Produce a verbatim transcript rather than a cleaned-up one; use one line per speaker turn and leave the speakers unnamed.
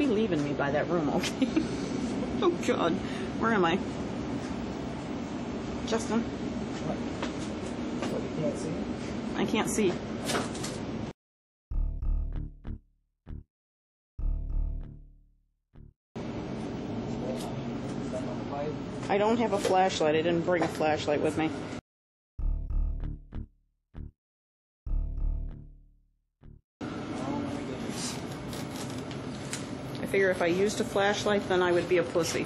be leaving me by that room, okay? Oh, God. Where am I? Justin?
What? What, you can't see?
I can't see. I don't have a flashlight. I didn't bring a flashlight with me. I figure if I used a flashlight, then I would be a pussy.